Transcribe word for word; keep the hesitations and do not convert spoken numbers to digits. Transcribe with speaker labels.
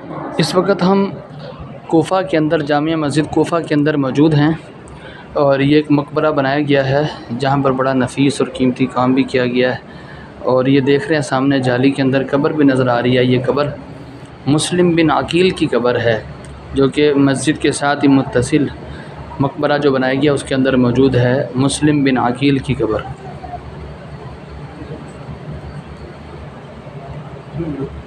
Speaker 1: इस वक्त हम कोफ़ा के अंदर जामिया मस्जिद कोफ़ा के अंदर मौजूद हैं और ये एक मकबरा बनाया गया है जहाँ पर बड़ा नफीस और कीमती काम भी किया गया है। और ये देख रहे हैं सामने जाली के अंदर कब्र भी नज़र आ रही है। ये कब्र मुस्लिम बिन अकील की कब्र है जो कि मस्जिद के साथ ही मुत्तसिल मकबरा जो बनाया गया उसके अंदर मौजूद है, मुस्लिम बिन अकील की कब्र।